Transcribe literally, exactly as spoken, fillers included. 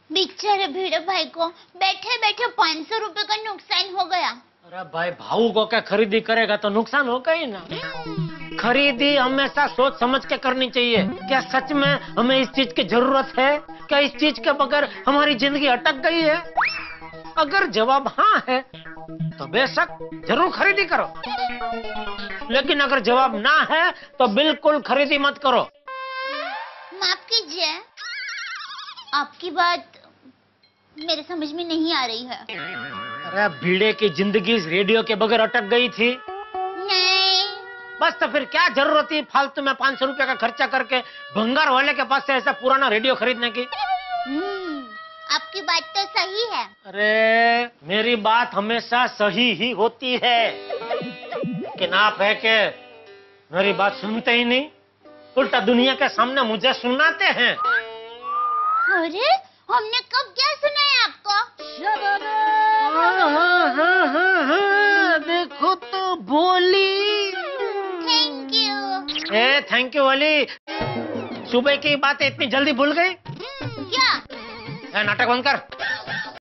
बेचारे भिड़े भाई को बैठे बैठे पाँच सौ रुपए का नुकसान हो गया। अरे भाई, भाऊ को क्या खरीदी करेगा तो नुकसान होगा ही ना। खरीदी हमेशा सोच समझ के करनी चाहिए। क्या सच में हमें इस चीज की जरूरत है? क्या इस चीज के बगैर हमारी जिंदगी अटक गई है? अगर जवाब हाँ है तो बेशक जरूर खरीदी करो, लेकिन अगर जवाब ना है तो बिल्कुल खरीदी मत करो। माफ कीजिए, आपकी बात मेरे समझ में नहीं आ रही है। अरे भिड़े की जिंदगी रेडियो के बगैर अटक गई थी। नहीं। बस तो फिर क्या जरूरत थी फालतू में पाँच सौ रुपया का खर्चा करके भंगार वाले के पास से ऐसा पुराना रेडियो खरीदने की। हम्म, आपकी बात तो सही है। अरे मेरी बात हमेशा सही ही होती है, लेकिन आप है कि मेरी बात सुनते ही नहीं, उल्टा दुनिया के सामने मुझे सुनाते हैं। अरे हमने कब क्या सुनाया आपको? हाँ हाँ हाँ हाँ हाँ, देखो तो बोली। Thank you. ए थैंक यू वाली, सुबह की बातें इतनी जल्दी भूल गई क्या? ए, नाटक बंद कर।